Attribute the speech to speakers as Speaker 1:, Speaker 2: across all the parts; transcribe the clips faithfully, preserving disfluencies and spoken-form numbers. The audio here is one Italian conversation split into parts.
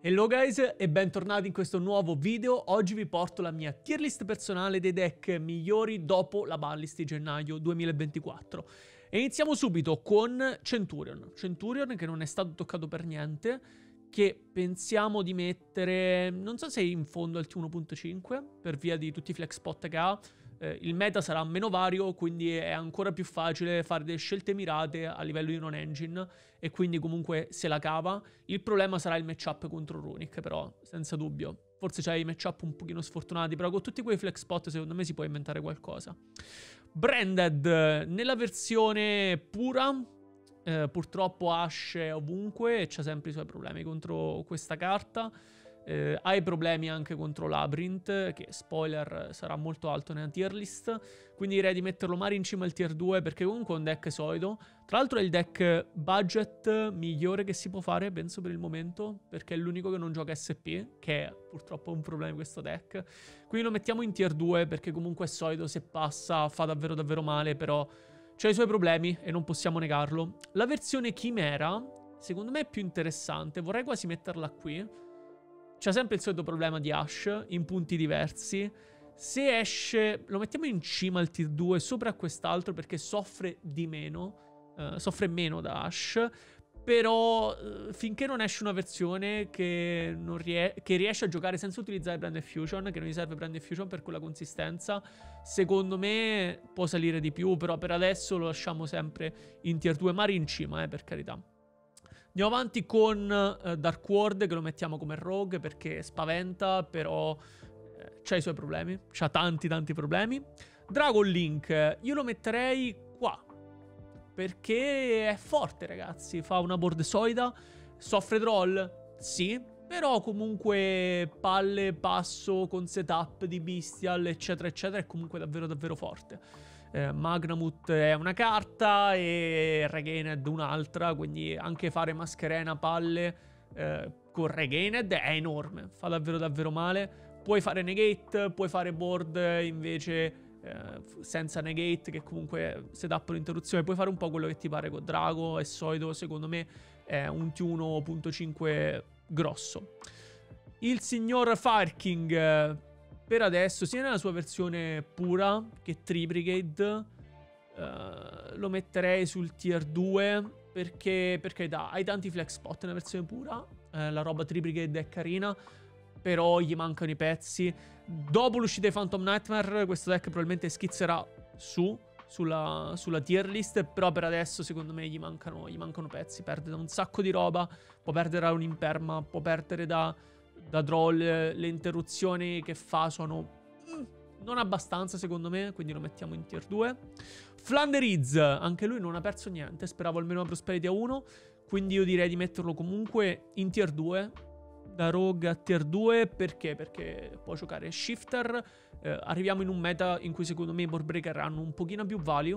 Speaker 1: Hello guys e bentornati in questo nuovo video. Oggi vi porto la mia tier list personale dei deck migliori dopo la banlist di gennaio duemilaventiquattro. E iniziamo subito con Centurion. Centurion che non è stato toccato per niente, che pensiamo di mettere, non so se in fondo al T uno punto cinque, per via di tutti i flex spot che ha. Eh, il meta sarà meno vario, quindi è ancora più facile fare delle scelte mirate a livello di non-engine, e quindi comunque se la cava. Il problema sarà il matchup contro Runic, però, senza dubbio. Forse c'hai i matchup un pochino sfortunati, però con tutti quei flex spot secondo me si può inventare qualcosa. Branded, nella versione pura, eh, purtroppo Ashe è ovunque e c'ha sempre i suoi problemi contro questa carta. Eh, hai problemi anche contro Labyrinth, che spoiler sarà molto alto nella tier list, quindi direi di metterlo magari in cima al tier due, perché comunque è un deck solido. Tra l'altro è il deck budget migliore che si può fare, penso, per il momento, perché è l'unico che non gioca S P, che è purtroppo un problema di questo deck. Quindi lo mettiamo in tier due perché comunque è solido, se passa fa davvero davvero male, però c'ha i suoi problemi e non possiamo negarlo. La versione Chimera secondo me è più interessante, vorrei quasi metterla qui. C'è sempre il solito problema di Ashe in punti diversi. Se esce, lo mettiamo in cima al tier due sopra a quest'altro perché soffre di meno, uh, soffre meno da Ashe. Però uh, finché non esce una versione che, non rie che riesce a giocare senza utilizzare Brand Fusion, che non gli serve Brand Fusion per quella consistenza, secondo me può salire di più. Però per adesso lo lasciamo sempre in tier due, magari in cima, eh, per carità. Andiamo avanti con uh, Dark World, che lo mettiamo come rogue perché spaventa, però eh, c'ha i suoi problemi, c'ha tanti tanti problemi. Dragon Link, io lo metterei qua, perché è forte, ragazzi, fa una board solida, soffre troll, sì, però comunque palle, passo, con setup di Bestial, eccetera eccetera, è comunque davvero davvero forte. Eh, Magnamut è una carta e Regained un'altra, quindi anche fare Mascherena palle eh, con Regained è enorme, fa davvero davvero male. Puoi fare Negate, puoi fare board invece eh, senza Negate, che comunque setup l'interruzione, puoi fare un po' quello che ti pare con Drago, è solido, secondo me è un T uno punto cinque grosso. Il signor Fire King, per adesso, sia nella sua versione pura che Tri-Brigade, uh, lo metterei sul tier due perché, per carità, hai tanti flex spot nella versione pura, uh, la roba Tri-Brigade è carina, però gli mancano i pezzi. Dopo l'uscita di Phantom Nightmare questo deck probabilmente schizzerà su, sulla, sulla tier list, però per adesso secondo me gli mancano, gli mancano pezzi, perde da un sacco di roba, può perdere da un imperma, può perdere da... da troll, le interruzioni che fa sono mm, non abbastanza secondo me, quindi lo mettiamo in tier due. Flanderiz, anche lui non ha perso niente, speravo almeno una Prosperity a uno, quindi io direi di metterlo comunque in tier due, da rogue a tier due, perché? Perché può giocare Shifter, eh, arriviamo in un meta in cui secondo me i board breaker hanno un pochino più value,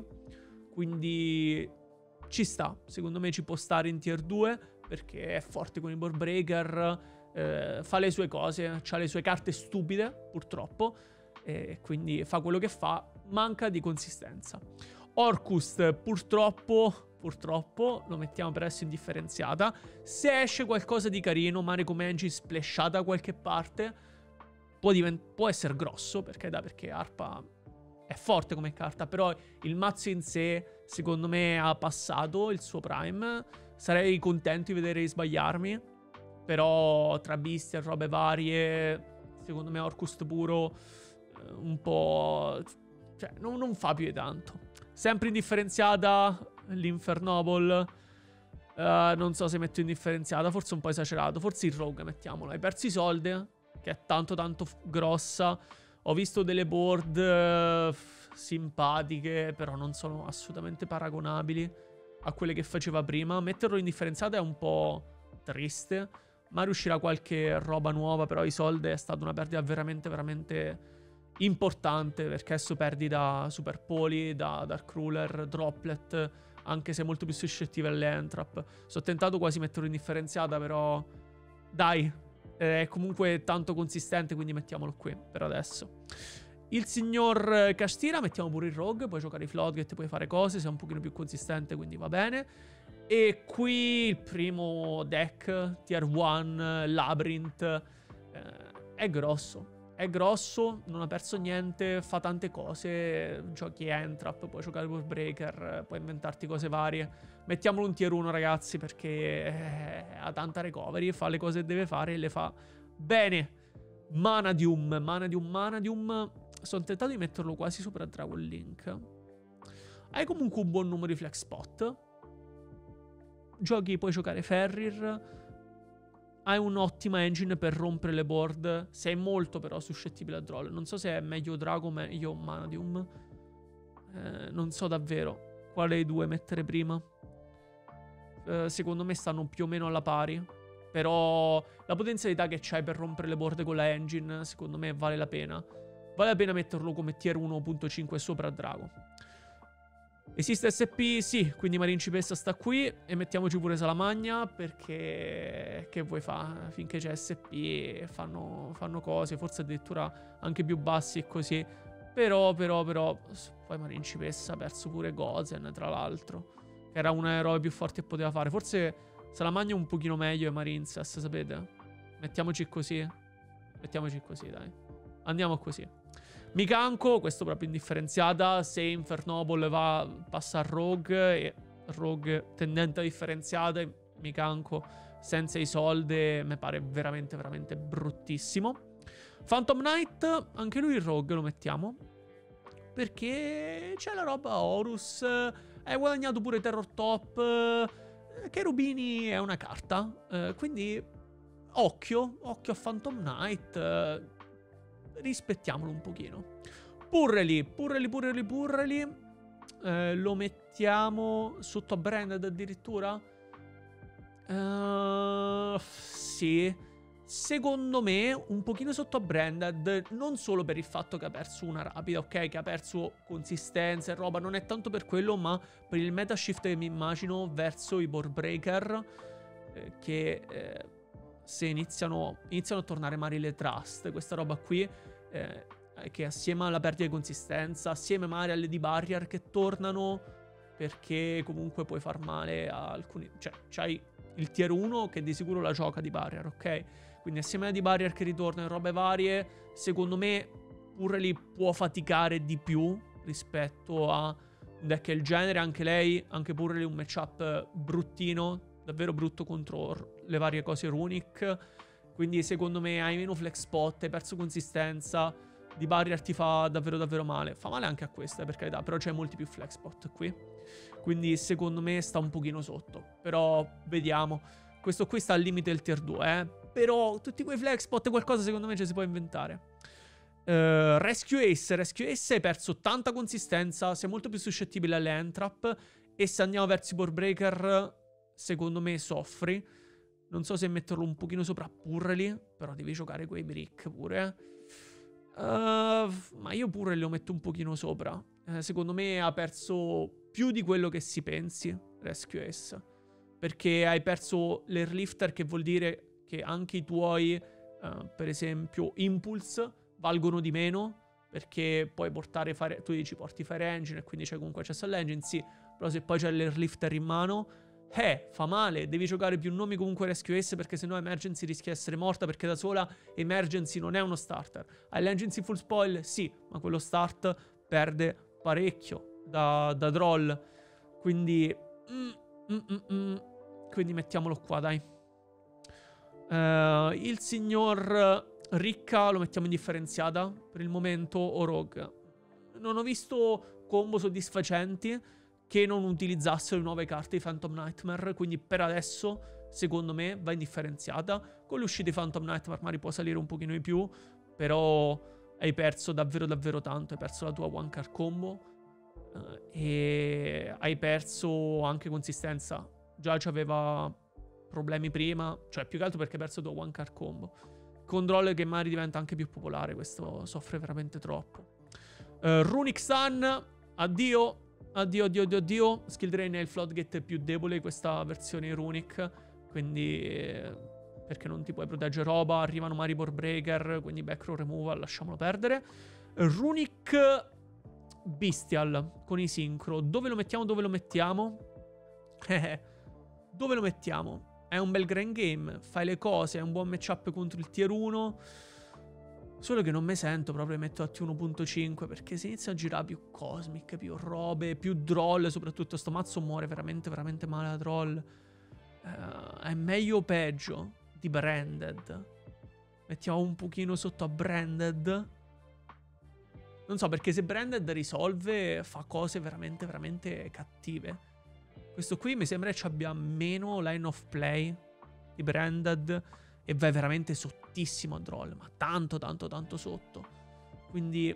Speaker 1: quindi ci sta, secondo me ci può stare in tier due, perché è forte con i board breaker, Eh, fa le sue cose, ha le sue carte stupide purtroppo, e quindi fa quello che fa, manca di consistenza. Orcust purtroppo purtroppo lo mettiamo per adesso indifferenziata. Se esce qualcosa di carino, mare come Angie splashata da qualche parte, può, può essere grosso, perché da perché Arpa è forte come carta, però il mazzo in sé secondo me ha passato il suo prime. Sarei contento di vedere sbagliarmi, però tra Beastie e robe varie, secondo me Orcust puro eh, un po'... cioè, non, non fa più di tanto. Sempre indifferenziata l'Infernoble. Uh, non so se metto indifferenziata, forse un po' esagerato. Forse il Rogue mettiamolo. Hai perso Isolde, che è tanto tanto grossa. Ho visto delle board uh, simpatiche, però non sono assolutamente paragonabili a quelle che faceva prima. Metterlo indifferenziata è un po' triste, ma riuscirà qualche roba nuova. Però Isolde è stata una perdita veramente veramente importante, perché adesso perdi da Super Poli, da Dark Ruler, Droplet, anche se molto più suscettivo alle Entrap. Sono tentato quasi metterlo indifferenziata, però dai, è comunque tanto consistente, quindi mettiamolo qui per adesso. Il signor Castira mettiamo pure il Rogue, puoi giocare i Floodgate, puoi fare cose, sei un pochino più consistente, quindi va bene. E qui il primo deck, Tier uno, Labyrinth, eh, è grosso. È grosso, non ha perso niente, fa tante cose, giochi Entrap, puoi giocare Warbreaker, puoi inventarti cose varie. Mettiamolo un tier uno, ragazzi, perché eh, ha tanta recovery, fa le cose che deve fare e le fa bene. Manadium, Manadium, Manadium. Sono tentato di metterlo quasi sopra Dragon Link. Hai comunque un buon numero di flex spot. Giochi, puoi giocare Ferrir. Hai un'ottima engine per rompere le board. Sei molto però suscettibile a troll. Non so se è meglio Drago o meglio Manadium. Eh, non so davvero quale dei due mettere prima. Eh, secondo me stanno più o meno alla pari. Però la potenzialità che c'hai per rompere le board con la engine, secondo me vale la pena. Vale la pena metterlo come tier uno punto cinque sopra Drago. Esiste S P? Sì, quindi Marincipessa sta qui. E mettiamoci pure Salamagna, perché che vuoi fare? Finché c'è S P fanno, fanno cose, forse addirittura anche più bassi e così. Però, però, però poi Marincipessa ha perso pure Gozen, tra l'altro, che era un eroe più forte che poteva fare. Forse Salamagna un pochino meglio e Marincess, sapete? Mettiamoci così. Mettiamoci così, dai. Andiamo così. Mikanko, questo proprio indifferenziata. Se Infernoble va, passa a Rogue. E Rogue tendente a differenziata. Mikanko senza i soldi mi pare veramente, veramente bruttissimo. Phantom Knight, anche lui il Rogue lo mettiamo, perché c'è la roba Horus. Hai guadagnato pure Terror Top. Cherubini è una carta. Eh, quindi occhio, occhio a Phantom Knight. Eh, rispettiamolo un pochino. Purreli, Purreli, Purreli, Purreli. Eh, lo mettiamo sotto a Branded addirittura? Uh, sì. Secondo me un pochino sotto a Branded. Non solo per il fatto che ha perso una rapida, ok? Che ha perso consistenza e roba. Non è tanto per quello, ma per il meta shift che mi immagino verso i board breaker, eh, che eh, se iniziano, iniziano a tornare Marile Trust, questa roba qui, eh, che assieme alla perdita di consistenza, assieme magari alle di barrier che tornano, perché comunque puoi far male a alcuni. Cioè, c'hai il tier uno che di sicuro la gioca di barrier, ok? Quindi assieme alle di barrier che ritornano e robe varie, secondo me Purrely può faticare di più rispetto a un deck del genere. Anche lei, anche Purrely un matchup bruttino, davvero brutto contro le varie cose runic. Quindi secondo me hai meno flex spot, hai perso consistenza, di barrier ti fa davvero davvero male. Fa male anche a questa, per carità, però c'è molti più flex spot qui. Quindi secondo me sta un pochino sotto. Però vediamo. Questo qui sta al limite del tier due, eh. Però tutti quei flex spot qualcosa secondo me ci si può inventare. Uh, Rescue Ace. Rescue Ace hai perso tanta consistenza, sei molto più suscettibile alle entrap. E se andiamo verso i board breaker, secondo me soffri. Non so se metterlo un pochino sopra Purrely, però devi giocare quei brick pure. Uh, ma io Purrely lo metto un pochino sopra. Uh, secondo me ha perso più di quello che si pensi, Rescue Ace. Perché hai perso l'Airlifter, che vuol dire che anche i tuoi, uh, per esempio, Impulse valgono di meno. Perché puoi portare Fire... Tu dici porti Fire Engine e quindi c'è comunque accesso all'engine, sì. Però se poi c'è l'Airlifter in mano... Eh, fa male, devi giocare più nomi comunque Rescue Ace, perché sennò Emergency rischia di essere morta, perché da sola Emergency non è uno starter. Hai l'Emergency full spoil? Sì, ma quello start perde parecchio da, da Droll. Quindi mm, mm, mm, mm. Quindi mettiamolo qua, dai. uh, Il signor Ricca lo mettiamo in differenziata per il momento, o Rogue. Non ho visto combo soddisfacenti che non utilizzassero le nuove carte di Phantom Nightmare, quindi per adesso, secondo me, va indifferenziata. Con l'uscita di Phantom Nightmare magari può salire un pochino di più, però hai perso davvero davvero tanto, hai perso la tua one card combo, uh, e hai perso anche consistenza. Già c'aveva problemi prima, cioè più che altro perché hai perso la tua one card combo. Con Droll che magari diventa anche più popolare, questo soffre veramente troppo. uh, Runic Sun, addio. Addio, addio, addio, addio. Skill Drain è il Floodgate più debole di questa versione Runic, quindi eh, perché non ti puoi proteggere roba. Arrivano Maribor Breaker, quindi backrow removal, lasciamolo perdere. Runic Bestial con i sincro. Dove lo mettiamo, dove lo mettiamo? Eh, Dove lo mettiamo? È un bel grand game, fai le cose, è un buon matchup contro il tier uno. Solo che non mi sento proprio metto a T uno punto cinque perché si inizia a girare più Cosmic, più robe, più Droll. Soprattutto sto mazzo muore veramente, veramente male a Droll. Uh, è meglio o peggio di Branded? Mettiamo un pochino sotto a Branded. Non so, perché se Branded risolve fa cose veramente, veramente cattive. Questo qui mi sembra che abbia meno line of play di Branded e vai veramente sottissimo a Droll, ma tanto, tanto, tanto sotto. Quindi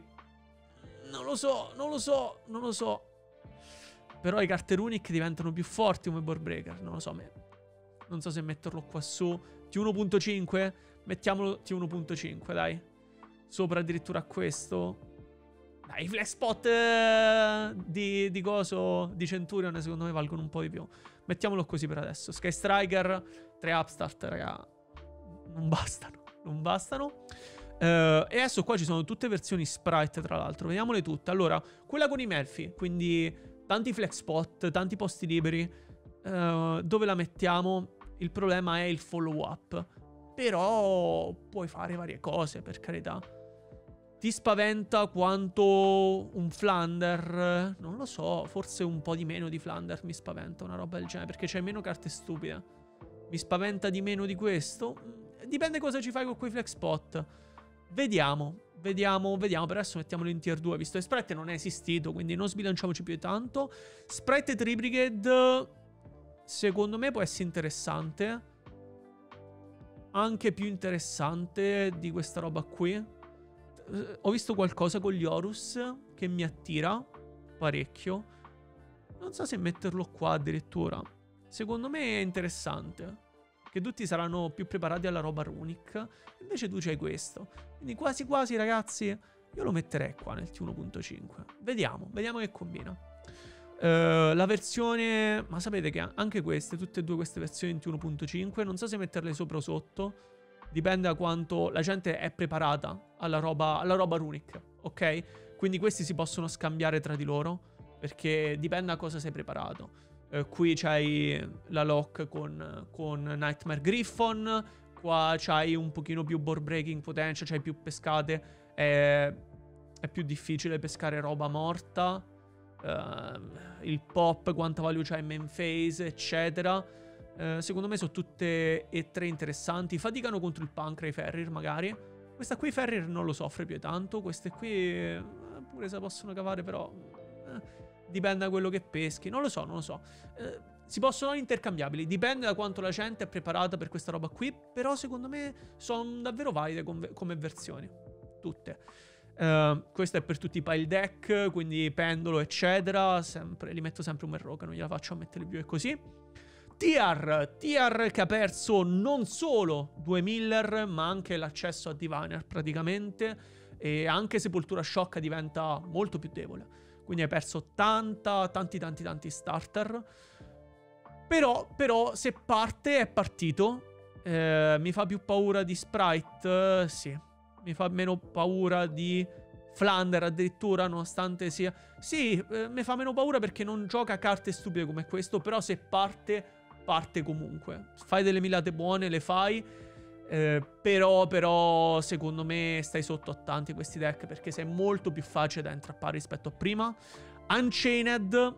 Speaker 1: non lo so, non lo so, non lo so. Però i carte runic diventano più forti come board breaker, non lo so. Me... Non so se metterlo qua su. T uno punto cinque? Mettiamolo T uno punto cinque, dai. Sopra addirittura a questo. Dai, i flex spot eh, di, di coso, di Centurion, secondo me valgono un po' di più. Mettiamolo così per adesso. Sky Striker, tre upstart, raga. Non bastano, non bastano. Uh, e adesso qua ci sono tutte versioni sprite, tra l'altro. Vediamole tutte. Allora, quella con i Melfi, quindi tanti flex spot, tanti posti liberi. Uh, dove la mettiamo? Il problema è il follow up. Però puoi fare varie cose, per carità. Ti spaventa quanto un Flander? Non lo so, forse un po' di meno di Flander mi spaventa, una roba del genere, perché c'hai meno carte stupide. Mi spaventa di meno di questo? Dipende cosa ci fai con quei flex spot. Vediamo, vediamo, vediamo. Per adesso mettiamolo in tier due, visto che Sprite non è esistito, quindi non sbilanciamoci più di tanto. Sprite Tribrigade, secondo me può essere interessante. Anche più interessante di questa roba qui. Ho visto qualcosa con gli Horus che mi attira parecchio. Non so se metterlo qua addirittura. Secondo me è interessante. Che tutti saranno più preparati alla roba runic. Invece tu c'hai questo. Quindi quasi quasi, ragazzi, io lo metterei qua nel T uno punto cinque. Vediamo, vediamo che combina. Uh, la versione... Ma sapete che anche queste, tutte e due queste versioni in T uno punto cinque, non so se metterle sopra o sotto. Dipende da quanto la gente è preparata alla roba, alla roba runic, ok? Quindi questi si possono scambiare tra di loro, perché dipende da cosa sei preparato. Uh, qui c'hai la lock con, con Nightmare Griffon. Qua c'hai un pochino più board breaking potential, c'hai più pescate. È, è più difficile pescare roba morta. Uh, il pop, quanta value c'ha in main phase, eccetera. Uh, secondo me sono tutte e tre interessanti. Faticano contro il Pancray Ferrir, magari. Questa qui Ferrir non lo soffre più tanto. Queste qui uh, pure se la possono cavare, però... Uh, Dipende da quello che peschi. Non lo so, non lo so. Eh, si possono intercambiabili. Dipende da quanto la gente è preparata per questa roba qui. Però secondo me sono davvero valide come, come versioni. Tutte. Uh, questo è per tutti i pile deck. Quindi pendolo, eccetera. Sempre, li metto sempre un Merroca. Non gliela faccio a metterli più e così. Tiar. Tiar che ha perso non solo due Miller, ma anche l'accesso a Diviner praticamente. E anche Sepoltura Shock diventa molto più debole. Quindi hai perso tanta, tanti, tanti, tanti starter. Però, però, se parte, è partito. Eh, mi fa più paura di Sprite? Eh, sì. Mi fa meno paura di Flander addirittura, nonostante sia... Sì, eh, mi fa meno paura perché non gioca carte stupide come questo. Però se parte, parte comunque. Fai delle milate buone, le fai. Eh, però, però, secondo me stai sotto a tanti questi deck, perché sei molto più facile da intrappare rispetto a prima. Unchained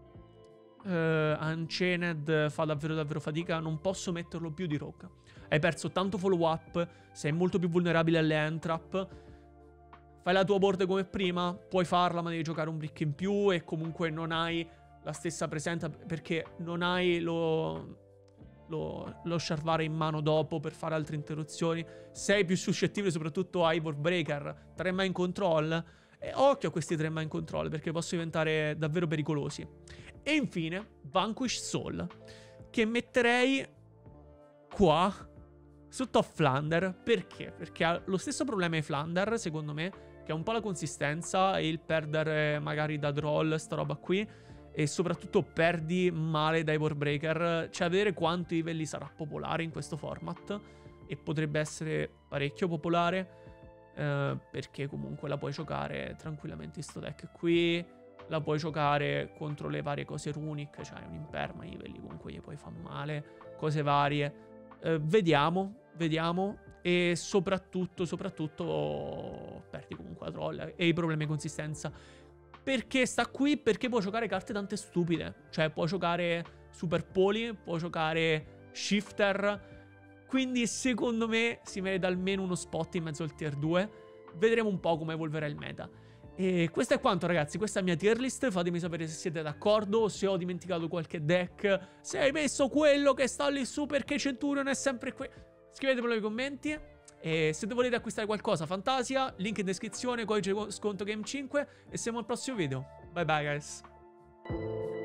Speaker 1: eh, Unchained fa davvero davvero fatica. Non posso metterlo più di Rogue. Hai perso tanto follow up, sei molto più vulnerabile alle entrap. Fai la tua board come prima, puoi farla, ma devi giocare un brick in più. E comunque non hai la stessa presenza, perché non hai lo... Lo, lo sciarvare in mano dopo per fare altre interruzioni. Sei più suscettibile soprattutto ai board breaker. Tre mind control. E occhio a questi tre mind control, perché possono diventare davvero pericolosi. E infine Vanquish Soul, che metterei qua sotto a Flander. Perché? Perché ha lo stesso problema di Flander, secondo me, che è un po' la consistenza e il perdere magari da Droll, sta roba qui. E soprattutto perdi male dai board breaker. Cioè, a vedere quanti livelli sarà popolare in questo format. E potrebbe essere parecchio popolare. Eh, perché comunque la puoi giocare tranquillamente in sto deck qui. la puoi giocare contro le varie cose runic, cioè un imperma, i livelli comunque gli poi fa male, cose varie. Eh, vediamo, vediamo. E soprattutto, soprattutto, perdi comunque la troll e i problemi di consistenza. Perché sta qui? Perché può giocare carte tante stupide. Cioè può giocare Super Poli, può giocare Shifter. Quindi secondo me si merita almeno uno spot in mezzo al tier due. Vedremo un po' come evolverà il meta. E questo è quanto, ragazzi. Questa è la mia tier list. Fatemi sapere se siete d'accordo, se ho dimenticato qualche deck, se hai messo quello che sta lì su perché Centurion è sempre qui. Scrivetemelo nei commenti. E se volete acquistare qualcosa, Fantasia, link in descrizione, codice sconto Game cinque. E siamo al prossimo video. Bye bye, guys.